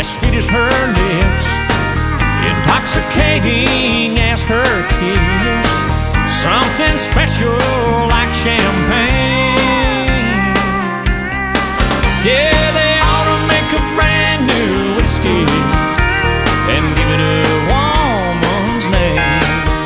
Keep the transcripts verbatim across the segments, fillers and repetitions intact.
as sweet as her lips, intoxicating as her kiss, something special like champagne. Yeah, they ought to make a brand new whiskey and give it a woman's name.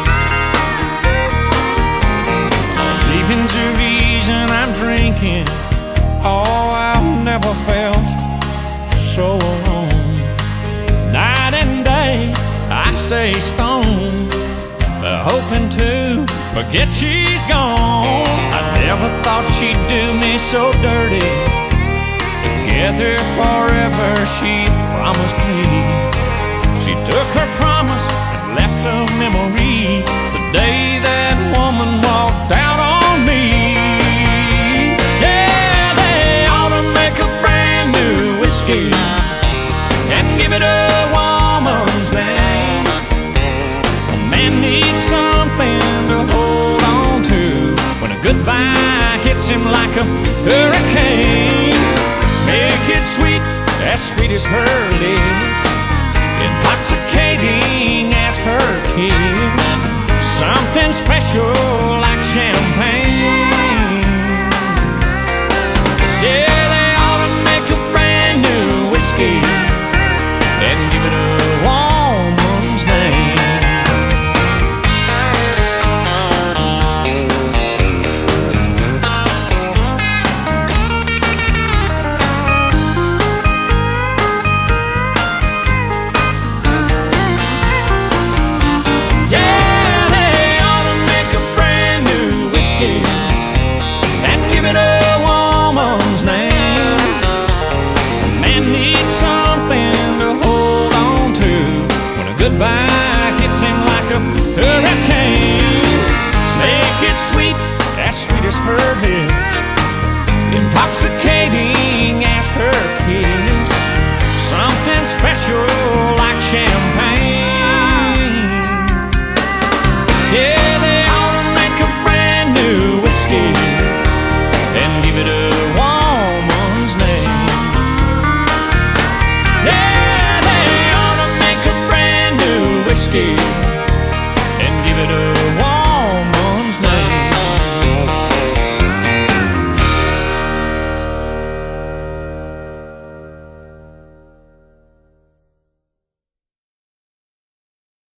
Leaving's the reason I'm drinking. Oh, I've never felt so alone. Night and day I stay stoned, uh, hoping to forget she's gone. I never thought she'd do me so dirty. Together forever she promised me. She took her promise and left a memory the day that woman walked out on me. Yeah, they ought to make a brand new whiskey and give it a woman's name. A man needs something to hold on to when a goodbye hits him like a hurricane. Make it sweet, as sweet as her lips, intoxicating as her kiss, something special like champagne. Yeah, they ought to make a brand new whiskey and give it a woman's name. Goodbye hits him like a hurricane. Make it sweet, as sweet as her lips, intoxicating as her kiss, something special like champagne.